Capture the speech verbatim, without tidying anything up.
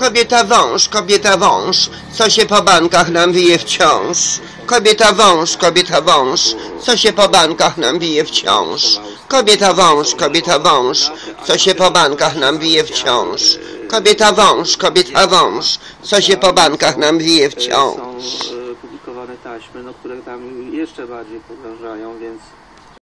Kobieta wąż, kobieta wąż, co się po bankach nam wije wciąż. Kobieta wąż, kobieta wąż, co się po bankach nam wije wciąż. Kobieta wąż, kobieta wąż, co się po bankach nam wije wciąż. Kobieta wąż, kobieta wąż, co się po bankach nam wije wciąż. Są publikowane taśmy, no, które tam jeszcze bardziej pogrążają, więc